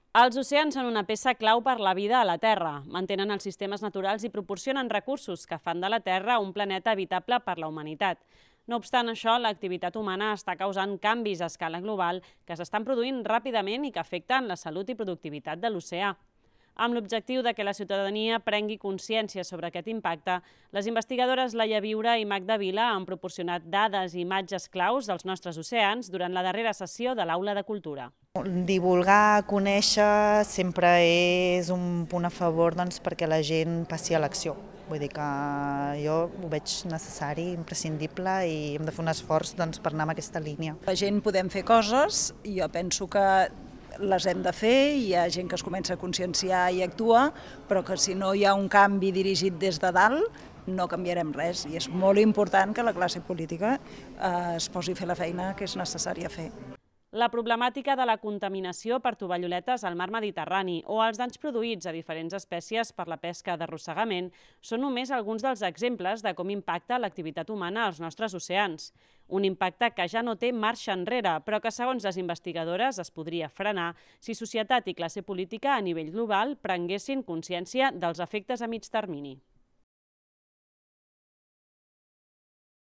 Els oceans són una peça clau per la vida a la Terra. Mantenen els sistemes naturals i proporcionen recursos que fan de la Terra un planeta habitable per la humanitat. No obstant això, l'activitat humana està causant canvis a escala global que s'estan produint ràpidament i que afecten la salut i productivitat de l'oceà. Amb l'objectiu de que la ciutadania prengui consciència sobre aquest impacte, les investigadores Laia Viure i Magda Vila han proporcionat dades i imatges claus dels nostres oceans durant la darrera sessió de l'Aula de Cultura. Divulgar, conèixer, sempre és un punt a favor perquè la gent passi a l'acció. Vull dir que jo ho veig necessari, imprescindible i hem de fer un esforç per anar en aquesta línia. La gent podem fer coses i jo penso que les hem de fer, hi ha gent que es comença a conscienciar i actua, però que si no hi ha un canvi dirigit des de dalt no canviarem res i és molt important que la classe política es posi a fer la feina que és necessària fer. La problemàtica de la contaminació per tovalloletes al mar Mediterrani o els danys produïts a diferents espècies per la pesca d'arrossegament són només alguns dels exemples de com impacta l'activitat humana als nostres oceans. Un impacte que ja no té marxa enrere, però que segons les investigadores es podria frenar si societat i classe política a nivell global prenguessin consciència dels efectes a mig termini.